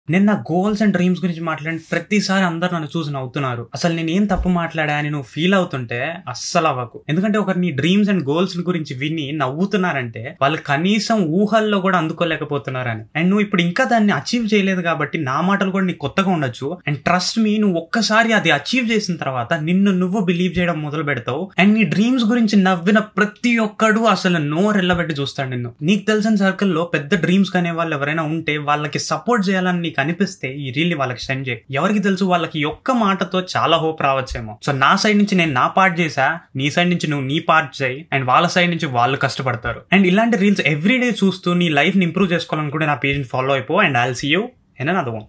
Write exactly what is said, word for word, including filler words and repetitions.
నేను నా goals and dreams గురించి మాట్లాడిన ప్రతిసారి అందరు నన్ను చూసి నవ్వుతున్నారు. అసలు నేను ఏం తప్పు మాట్లాడా అని నువ్వు ఫీల్ అవుతుంటే అస్సలు అవ్వకు. ఎందుకంటే ఒకరు నీ డ్రీమ్స్ అండ్ గోల్స్ గురించి విని నవ్వుతున్నారంటే వాళ్ళు కనీసం ఊహల్లో కూడా అందుకోలేకపోతున్నారని. అండ్ నువ్వు ఇప్పుడు ఇంకా దాన్ని అచీవ్ చేయలేదు కాబట్టి నా మాటలు కూడా నీకు కొత్తగా ఉండొచ్చు. అండ్ ట్రస్ట్ మీ, నువ్వు ఒక్కసారి అది అచీవ్ చేసిన తర్వాత నిన్ను నువ్వు బిలీవ్ చేయడం మొదలు పెడతావు. అండ్ నీ డ్రీమ్స్ గురించి నవ్విన ప్రతి ఒక్కడు అసలు నోరెళ్ళబెట్టి చూస్తాడు నిన్ను. నీకు తెలిసిన సర్కిల్లో పెద్ద డ్రీమ్స్ కనే వాళ్ళు ఎవరైనా ఉంటే వాళ్ళకి సపోర్ట్ చేయాలని నీకు అనిపిస్తే ఈ రీల్ ని వాళ్ళకి సెండ్ చేయి. ఎవరికి తెలుసు, వాళ్ళకి ఒక్క మాటతో చాలా హోప్ రావచ్చేమో. సో నా సైడ్ నుంచి నేను నా పార్ట్ చేసా, నీ సైడ్ నుంచి నువ్వు నీ పార్ట్ చేయి, అండ్ వాళ్ళ సైడ్ నుంచి వాళ్ళు కష్టపడతారు. అండ్ ఇలాంటి రీల్స్ ఎవ్రీడే చూస్తూ నీ లైఫ్ ని ఇంప్రూవ్ చేసుకోవాలనుకుంటే నా పేజ్ ని ఫాలో అయిపో. And I'll see you in another one.